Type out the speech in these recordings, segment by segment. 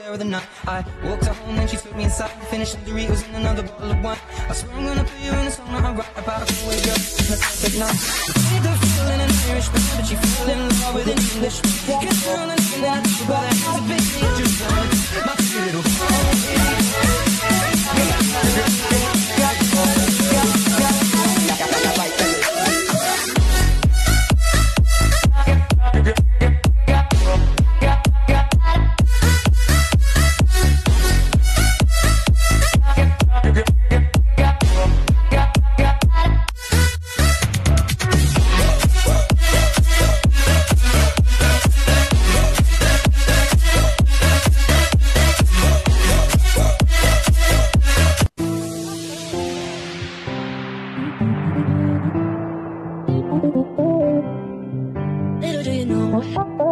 there of the night. I walked her home and she took me inside. Finished the Doritos and another bottle of wine. I swear I'm gonna put you in a song that I write about a way girl in a perfect night. Made her feel in an Irish man, but she fell in love with an English. Kissed her on the chin and I took her by the hands a bit. Just like my pretty little Little do you know,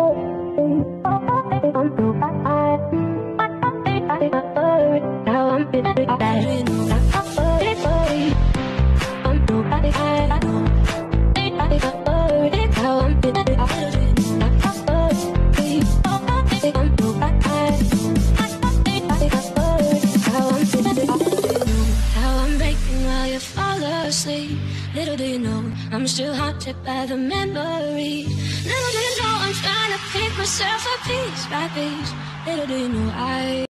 little do you know, I'm still haunted by the memory. Little do you know, I'm trying to pick myself up piece by piece. Little do you know,